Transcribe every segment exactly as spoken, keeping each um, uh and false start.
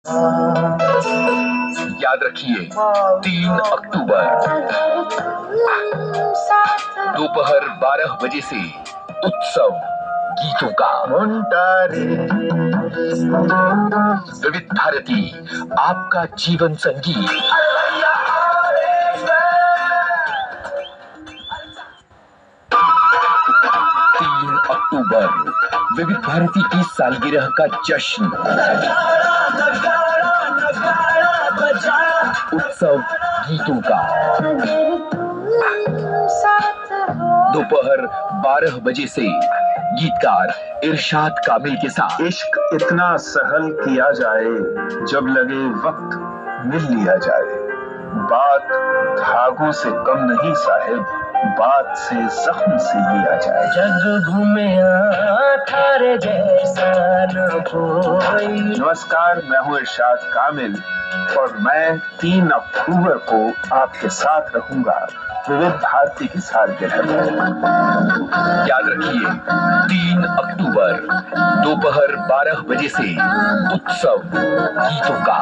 याद रखिए, तीन अक्टूबर दोपहर बारह बजे से उत्सव गीतों का विविध भारती, आपका जीवन संगीत। तीन अक्टूबर विविध भारती की सालगिरह का जश्न, उत्सव गीतों का दोपहर बारह बजे से गीतकार इरशाद कामिल के साथ। इश्क इतना सहल किया जाए, जब लगे वक्त मिल लिया जाए। बात धागों से कम नहीं साहिब, बात से जख्म से लिया जाए। जग घूमे थारे जैसा न कोई। नमस्कार, मैं हूँ इरशाद कामिल और मैं तीन अक्टूबर को आपके साथ रहूंगा विविध भारती की सालगिरह में। याद रखिए, तीन अक्टूबर दोपहर बारह बजे से उत्सव गीतों का।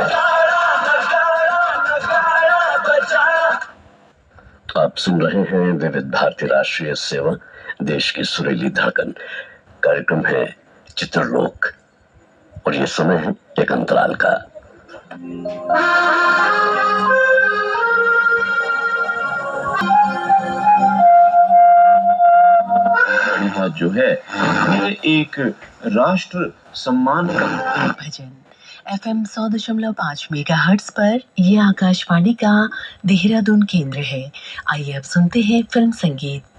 आप सुन रहे हैं विविध भारती राष्ट्रीय सेवा, देश की सुरीली धड़कन। कार्यक्रम है चित्रलोक और ये समय है एक अंतराल का। यह जो है ये एक राष्ट्र सम्मान का भजन एफ एम सौ दशमलव पाँच मेगा हर्ट्स पर यह आकाशवाणी का देहरादून केंद्र है। आइए अब सुनते हैं फिल्म संगीत।